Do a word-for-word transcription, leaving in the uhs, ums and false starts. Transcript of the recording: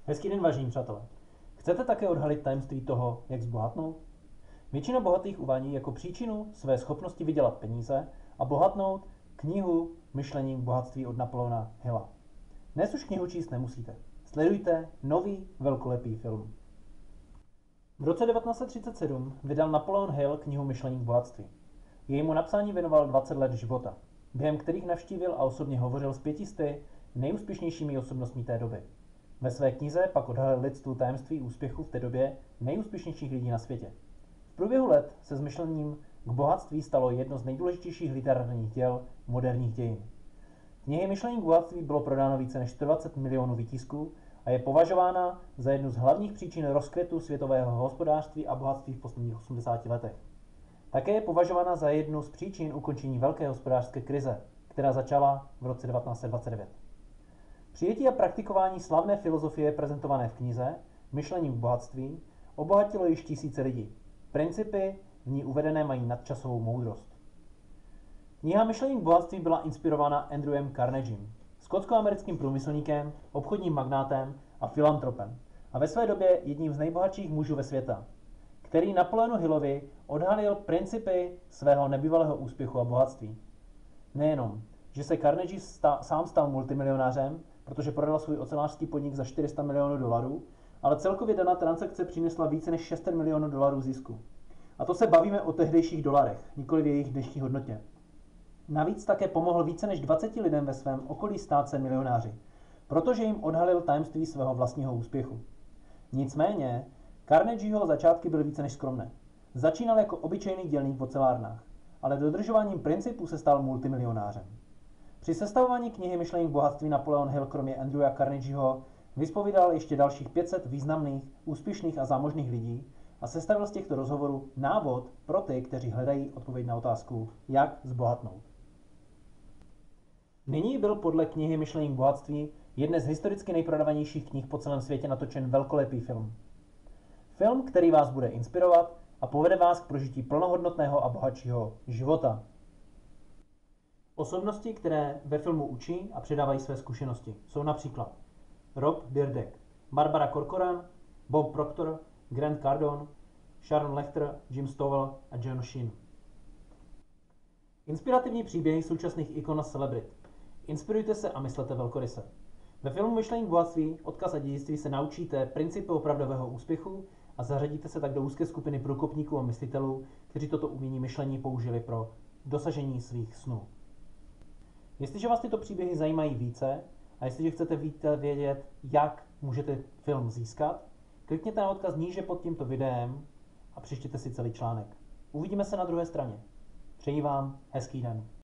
Hezký den, vážení přátelé. Chcete také odhalit tajemství toho, jak zbohatnout? Většina bohatých uvádí jako příčinu své schopnosti vydělat peníze a bohatnout knihu Myšlení k bohatství od Napoleona Hilla. Dnes už knihu číst nemusíte. Sledujte nový velkolepý film. V roce devatenáct set třicet sedm vydal Napoleon Hill knihu Myšlení k bohatství. Jejímu napsání věnoval dvacet let života, během kterých navštívil a osobně hovořil s pětisty nejúspěšnějšími osobnostmi té doby. Ve své knize pak odhalil lidstvu tajemství úspěchu v té době nejúspěšnějších lidí na světě. V průběhu let se s myšlením k bohatství stalo jedno z nejdůležitějších literárních děl moderních dějin. Knihy Myšlení k bohatství bylo prodáno více než sto dvacet milionů výtisků a je považována za jednu z hlavních příčin rozkvětu světového hospodářství a bohatství v posledních osmdesáti letech. Také je považována za jednu z příčin ukončení velké hospodářské krize, která začala v roce devatenáct set dvacet devět. Přijetí a praktikování slavné filozofie prezentované v knize Myšlení k bohatství obohatilo již tisíce lidí. Principy v ní uvedené mají nadčasovou moudrost. Kniha Myšlení k bohatství byla inspirována Andrewem Carnegiem, skotskoamerickým průmyslníkem, obchodním magnátem a filantropem a ve své době jedním z nejbohatších mužů ve světa, který Napoleonu Hillovi odhalil principy svého nebývalého úspěchu a bohatství. Nejenom, že se Carnegie sta- sám stal multimilionářem, protože prodal svůj ocelářský podnik za čtyři sta milionů dolarů, ale celkově daná transakce přinesla více než šest set milionů dolarů zisku. A to se bavíme o tehdejších dolarech, nikoli v jejich dnešní hodnotě. Navíc také pomohl více než dvaceti lidem ve svém okolí stát se milionáři, protože jim odhalil tajemství svého vlastního úspěchu. Nicméně, Carnegieho začátky byly více než skromné. Začínal jako obyčejný dělník v ocelárnách, ale dodržováním principů se stal multimilionářem. Při sestavování knihy Myšlení k bohatství Napoleon Hill kromě Andrewa Carnegieho vyspovídal ještě dalších pět set významných, úspěšných a zámožných lidí a sestavil z těchto rozhovorů návod pro ty, kteří hledají odpověď na otázku, jak zbohatnout. Nyní byl podle knihy Myšlení k bohatství jedné z historicky nejprodávanějších knih po celém světě natočen velkolepý film. Film, který vás bude inspirovat a povede vás k prožití plnohodnotného a bohatšího života. Osobnosti, které ve filmu učí a předávají své zkušenosti, jsou například Rob Dyrdek, Barbara Corcoran, Bob Proctor, Grant Cardone, Sharon Lechter, Jim Stovall a John Sheen. Inspirativní příběhy současných ikon a celebrit. Inspirujte se a myslete velkoryse. Ve filmu Myšlení k bohatství, odkaz a dědictví se naučíte principy opravdového úspěchu a zařadíte se tak do úzké skupiny průkopníků a myslitelů, kteří toto umění myšlení použili pro dosažení svých snů. Jestliže vás tyto příběhy zajímají více a jestliže chcete více vědět, jak můžete film získat, klikněte na odkaz níže pod tímto videem a přečtěte si celý článek. Uvidíme se na druhé straně. Přeji vám hezký den.